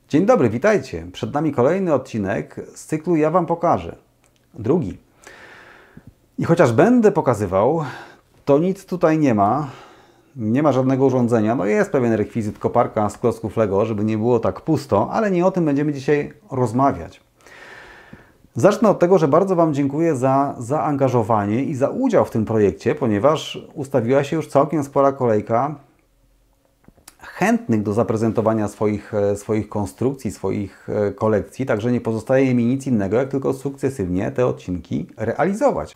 Dzień dobry, witajcie. Przed nami kolejny odcinek z cyklu Ja Wam pokażę. Drugi. I chociaż będę pokazywał, to nic tutaj nie ma. Nie ma żadnego urządzenia. No jest pewien rekwizyt, koparka z klocków Lego, żeby nie było tak pusto, ale nie o tym będziemy dzisiaj rozmawiać. Zacznę od tego, że bardzo Wam dziękuję za zaangażowanie i za udział w tym projekcie, ponieważ ustawiła się już całkiem spora kolejka chętnych do zaprezentowania swoich konstrukcji, swoich kolekcji, także nie pozostaje mi nic innego, jak tylko sukcesywnie te odcinki realizować.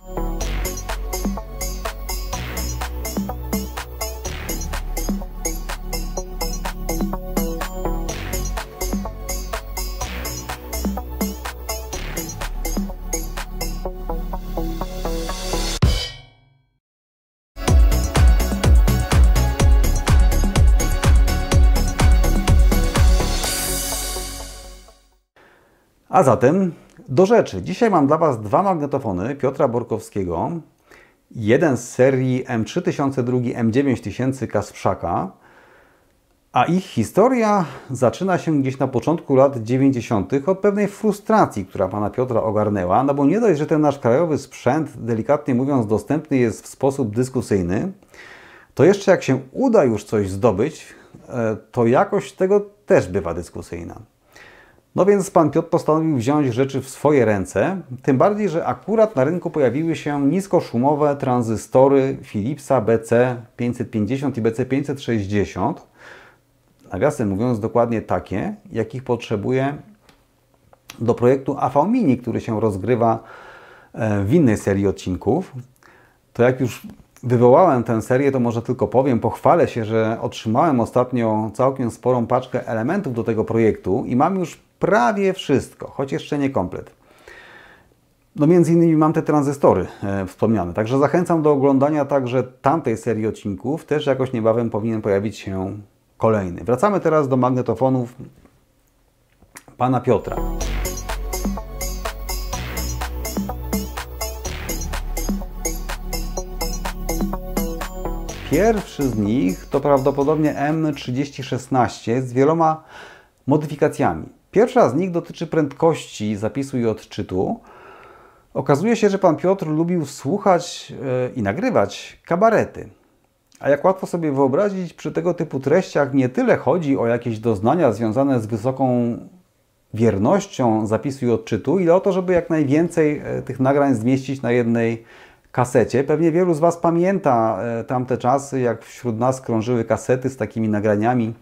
A zatem do rzeczy. Dzisiaj mam dla Was dwa magnetofony Piotra Borkowskiego. Jeden z serii M3000, drugi M9000 Kasprzaka. A ich historia zaczyna się gdzieś na początku lat 90. od pewnej frustracji, która Pana Piotra ogarnęła. No bo nie dość, że ten nasz krajowy sprzęt, delikatnie mówiąc, dostępny jest w sposób dyskusyjny, to jeszcze jak się uda już coś zdobyć, to jakość tego też bywa dyskusyjna. No więc Pan Piotr postanowił wziąć rzeczy w swoje ręce, tym bardziej, że akurat na rynku pojawiły się niskoszumowe tranzystory Philipsa BC550 i BC560. Nawiasem mówiąc, dokładnie takie, jakich potrzebuję do projektu AV Mini, który się rozgrywa w innej serii odcinków. To jak już wywołałem tę serię, to może tylko powiem, pochwalę się, że otrzymałem ostatnio całkiem sporą paczkę elementów do tego projektu i mam już prawie wszystko, choć jeszcze nie komplet. No między innymi mam te tranzystory wspomniane, także zachęcam do oglądania także tamtej serii odcinków. Też jakoś niebawem powinien pojawić się kolejny. Wracamy teraz do magnetofonów Pana Piotra. Pierwszy z nich to prawdopodobnie M3016 z wieloma modyfikacjami. Pierwsza z nich dotyczy prędkości zapisu i odczytu. Okazuje się, że Pan Piotr lubił słuchać i nagrywać kabarety. A jak łatwo sobie wyobrazić, przy tego typu treściach nie tyle chodzi o jakieś doznania związane z wysoką wiernością zapisu i odczytu, ile o to, żeby jak najwięcej tych nagrań zmieścić na jednej kasecie. Pewnie wielu z Was pamięta tamte czasy, jak wśród nas krążyły kasety z takimi nagraniami,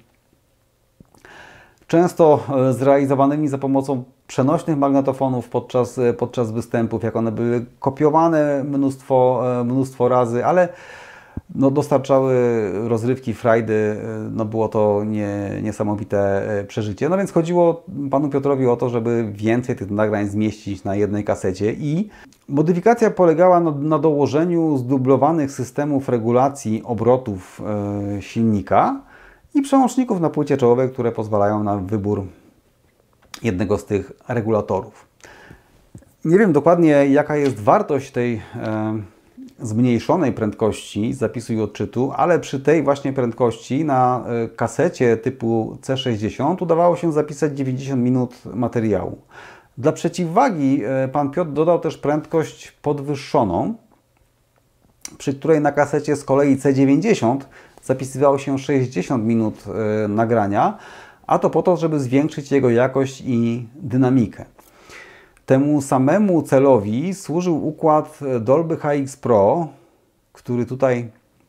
często zrealizowanymi za pomocą przenośnych magnetofonów podczas występów, jak one były kopiowane mnóstwo razy, ale no, dostarczały rozrywki, frajdy, no, było to niesamowite przeżycie. No więc chodziło Panu Piotrowi o to, żeby więcej tych nagrań zmieścić na jednej kasecie i modyfikacja polegała na dołożeniu zdublowanych systemów regulacji obrotów silnika i przełączników na płycie czołowej, które pozwalają na wybór jednego z tych regulatorów. Nie wiem dokładnie, jaka jest wartość tej zmniejszonej prędkości zapisu i odczytu, ale przy tej właśnie prędkości na kasecie typu C60 udawało się zapisać 90 minut materiału. Dla przeciwwagi Pan Piotr dodał też prędkość podwyższoną, przy której na kasecie z kolei C90 zapisywało się 60 minut nagrania, a to po to, żeby zwiększyć jego jakość i dynamikę. Temu samemu celowi służył układ Dolby HX Pro, który tutaj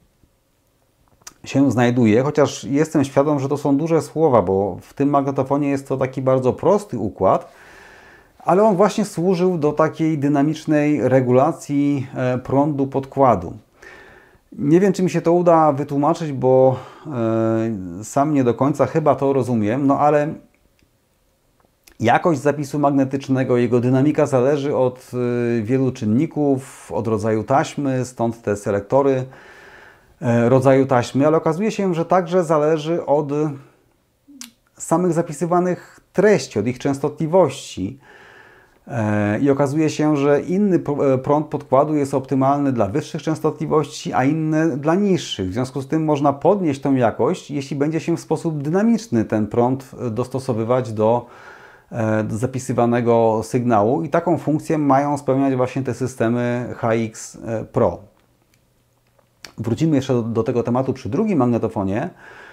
się znajduje, chociaż jestem świadom, że to są duże słowa, bo w tym magnetofonie jest to taki bardzo prosty układ, ale on właśnie służył do takiej dynamicznej regulacji prądu podkładu. Nie wiem, czy mi się to uda wytłumaczyć, bo sam nie do końca chyba to rozumiem, no ale jakość zapisu magnetycznego, jego dynamika zależy od wielu czynników, od rodzaju taśmy, stąd te selektory rodzaju taśmy, ale okazuje się, że także zależy od samych zapisywanych treści, od ich częstotliwości. I okazuje się, że inny prąd podkładu jest optymalny dla wyższych częstotliwości, a inny dla niższych. W związku z tym można podnieść tą jakość, jeśli będzie się w sposób dynamiczny ten prąd dostosowywać do zapisywanego sygnału. I taką funkcję mają spełniać właśnie te systemy HX Pro. Wrócimy jeszcze do tego tematu przy drugim magnetofonie.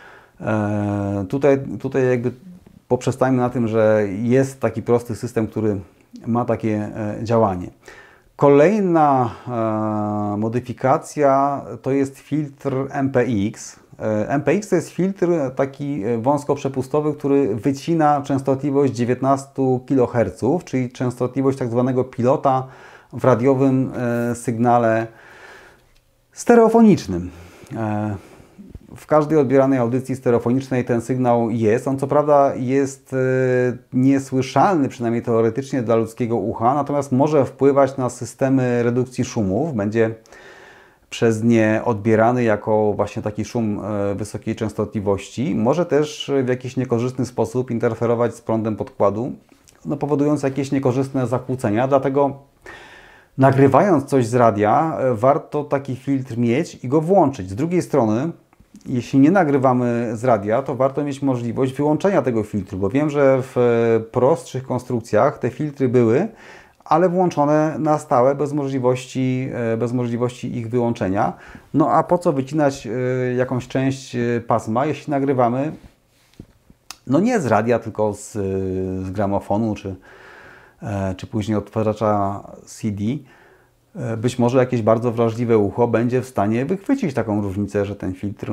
Tutaj jakby poprzestańmy na tym, że jest taki prosty system, który ma takie działanie. Kolejna modyfikacja to jest filtr MPX. MPX to jest filtr taki wąskoprzepustowy, który wycina częstotliwość 19 kHz, czyli częstotliwość tak zwanego pilota w radiowym sygnale stereofonicznym. W każdej odbieranej audycji stereofonicznej ten sygnał jest. On co prawda jest niesłyszalny, przynajmniej teoretycznie dla ludzkiego ucha, natomiast może wpływać na systemy redukcji szumów. Będzie przez nie odbierany jako właśnie taki szum wysokiej częstotliwości. Może też w jakiś niekorzystny sposób interferować z prądem podkładu, powodując jakieś niekorzystne zakłócenia. Dlatego nagrywając coś z radia, warto taki filtr mieć i go włączyć. Z drugiej strony, jeśli nie nagrywamy z radia, to warto mieć możliwość wyłączenia tego filtru, bo wiem, że w prostszych konstrukcjach te filtry były, ale włączone na stałe, bez możliwości ich wyłączenia. No a po co wycinać jakąś część pasma, jeśli nagrywamy, no nie z radia, tylko z gramofonu, czy później odtwarzacza CD. Być może jakieś bardzo wrażliwe ucho będzie w stanie wychwycić taką różnicę, że ten filtr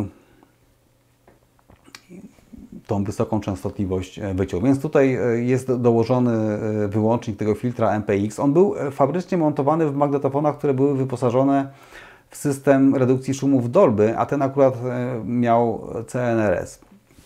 tą wysoką częstotliwość wyciął. Więc tutaj jest dołożony wyłącznik tego filtra MPX. On był fabrycznie montowany w magnetofonach, które były wyposażone w system redukcji szumów Dolby, a ten akurat miał CNRS.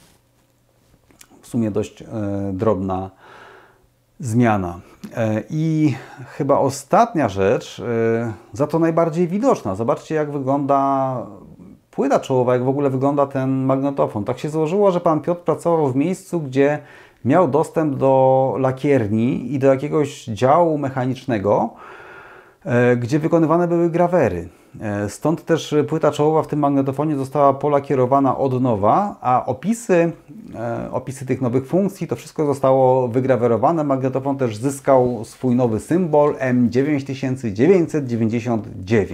W sumie dość drobna zmiana. I chyba ostatnia rzecz, za to najbardziej widoczna. Zobaczcie, jak wygląda płyta czołowa, jak w ogóle wygląda ten magnetofon. Tak się złożyło, że pan Piotr pracował w miejscu, gdzie miał dostęp do lakierni i do jakiegoś działu mechanicznego, gdzie wykonywane były grawery. Stąd też płyta czołowa w tym magnetofonie została polakierowana od nowa, a opisy tych nowych funkcji, to wszystko zostało wygrawerowane. Magnetofon też zyskał swój nowy symbol M9999.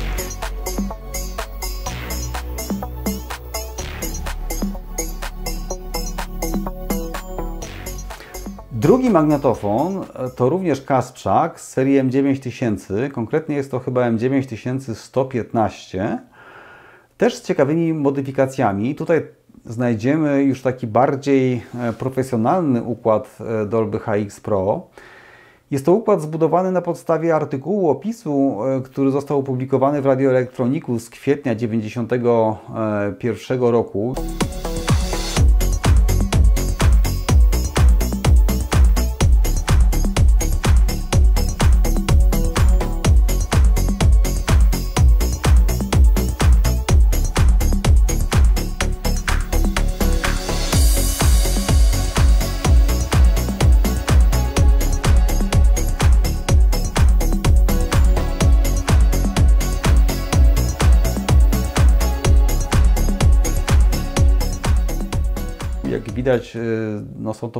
Drugi magnetofon to również Kasprzak z serii M9000, konkretnie jest to chyba M9115, też z ciekawymi modyfikacjami. Tutaj znajdziemy już taki bardziej profesjonalny układ Dolby HX Pro. Jest to układ zbudowany na podstawie artykułu opisu, który został opublikowany w Radio Electronicus z kwietnia 1991 roku. Jak widać, no są to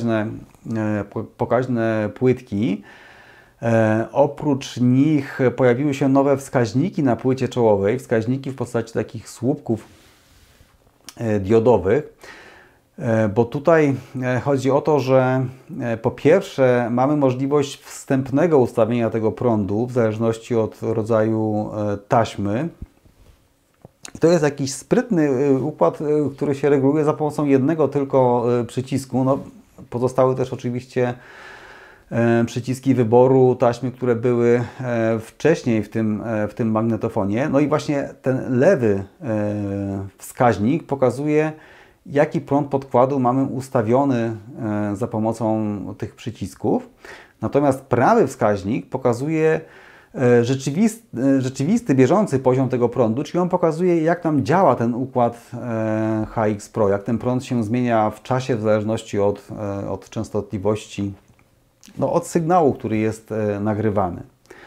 pokaźne płytki. Oprócz nich pojawiły się nowe wskaźniki na płycie czołowej, wskaźniki w postaci takich słupków diodowych, bo tutaj chodzi o to, że po pierwsze mamy możliwość wstępnego ustawienia tego prądu w zależności od rodzaju taśmy. To jest jakiś sprytny układ, który się reguluje za pomocą jednego tylko przycisku. No, pozostały też oczywiście przyciski wyboru taśmy, które były wcześniej w tym magnetofonie. No i właśnie ten lewy wskaźnik pokazuje, jaki prąd podkładu mamy ustawiony za pomocą tych przycisków. Natomiast prawy wskaźnik pokazuje rzeczywisty, bieżący poziom tego prądu, czyli on pokazuje, jak nam działa ten układ HX Pro, jak ten prąd się zmienia w czasie w zależności od częstotliwości od sygnału, który jest nagrywany.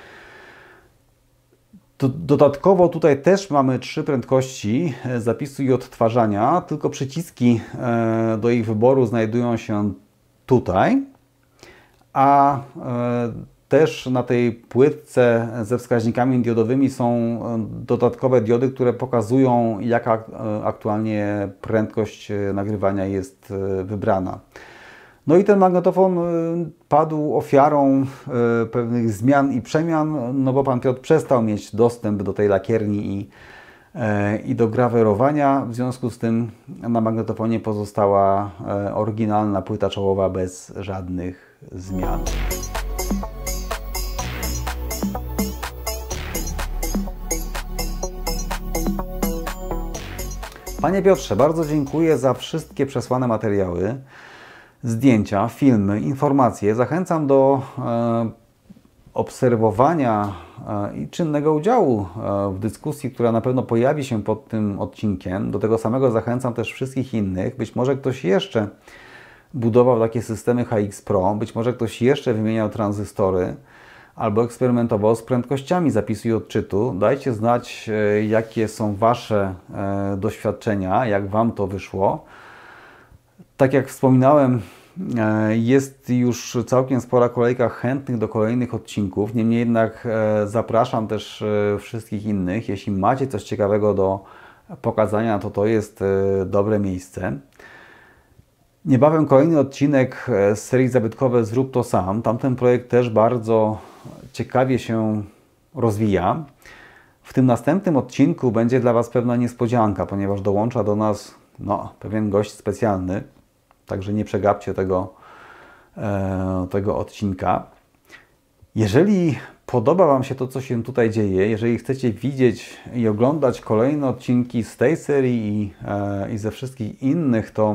Dodatkowo tutaj też mamy 3 prędkości zapisu i odtwarzania, tylko przyciski do ich wyboru znajdują się tutaj, a też na tej płytce ze wskaźnikami diodowymi są dodatkowe diody, które pokazują, jaka aktualnie prędkość nagrywania jest wybrana. No i ten magnetofon padł ofiarą pewnych zmian i przemian, no bo pan Piotr przestał mieć dostęp do tej lakierni i do grawerowania. W związku z tym na magnetofonie pozostała oryginalna płyta czołowa bez żadnych zmian. Panie Piotrze, bardzo dziękuję za wszystkie przesłane materiały, zdjęcia, filmy, informacje. Zachęcam do obserwowania i czynnego udziału w dyskusji, która na pewno pojawi się pod tym odcinkiem. Do tego samego zachęcam też wszystkich innych. Być może ktoś jeszcze budował takie systemy HX Pro, być może ktoś jeszcze wymieniał tranzystory albo eksperymentował z prędkościami zapisu i odczytu. Dajcie znać, jakie są Wasze doświadczenia, jak Wam to wyszło. Tak jak wspominałem, jest już całkiem spora kolejka chętnych do kolejnych odcinków. Niemniej jednak zapraszam też wszystkich innych. Jeśli macie coś ciekawego do pokazania, to jest dobre miejsce. Niebawem kolejny odcinek z serii zabytkowe Zrób to sam. Tamten projekt też bardzo ciekawie się rozwija. W tym następnym odcinku będzie dla Was pewna niespodzianka, ponieważ dołącza do nas pewien gość specjalny. Także nie przegapcie tego odcinka. Jeżeli podoba Wam się to, co się tutaj dzieje, jeżeli chcecie widzieć i oglądać kolejne odcinki z tej serii i ze wszystkich innych, to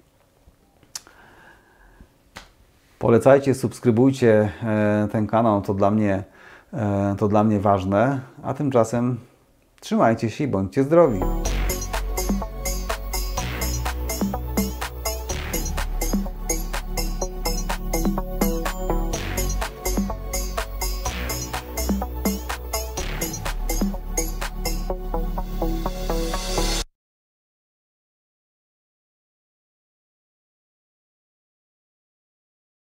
polecajcie, subskrybujcie ten kanał, to dla mnie ważne. A tymczasem trzymajcie się i bądźcie zdrowi.